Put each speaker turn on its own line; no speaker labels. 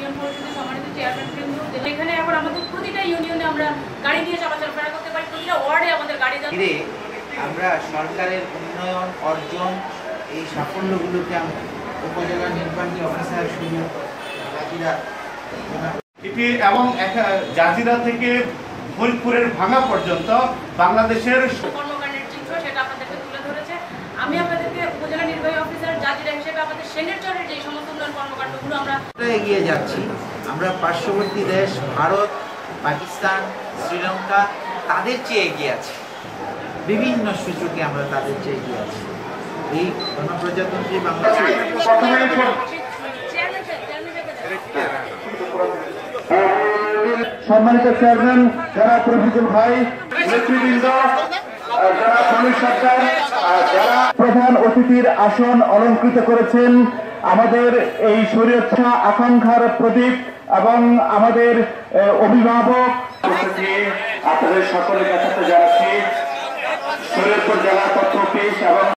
Union পরিষদের সম্মানিত chairman বৃন্দ, এখানে এখন আমাদের প্রতিটা ইউনিয়নে আমরা গাড়ি নিয়ে চলাফেরা করতে পারি, প্রতিটা ওয়ার্ডে আমাদের গাড়ি যাচ্ছে।
আমরা সরকারের উন্নয়ন অর্জন এই সাফল্যগুলোকে উপজেলা নির্বাহী অফিসার
এবং জাজিরা থেকে ফরিদপুরের ভাঙা পর্যন্ত বাংলাদেশের
কর্মকাণ্ডের চিত্র সেটা আপনাদেরকে তুলে ধরেছে। আমি আপনাদেরকে উপজেলা নির্বাহী অফিসার জাজিরা হিসেবে আমাদের সেনেটরের যে সমস্ত উন্নয়ন কর্মকাণ্ডগুলো আমরা
এগিয়ে যাচ্ছি। আমরা পার্শ্ববর্তী দেশ ভারত, পাকিস্তান, শ্রীলঙ্কা তাদের চেয়ে এগিয়ে আছি, বিভিন্ন সূচকে আমরা তাদের চেয়ে এগিয়ে আছি। এই গণপ্রজাতন্ত্রী বাংলাদেশ
সম্মানিত চেয়ারম্যান যারা প্রফিজুল ভাই, নেতৃবৃন্দ, যারা পুলিশ সরকার, যারা প্রধান অতিথির আসন অলঙ্কৃত করেছেন, আমাদের এই শরীয়চ্ছা আকাঙ্ক্ষার প্রদীপ এবং আমাদের অভিভাবক, আপনাদের সকলের কাছে জানাচ্ছি শরীয়তপুর জেলা তথ্য অফিস এবং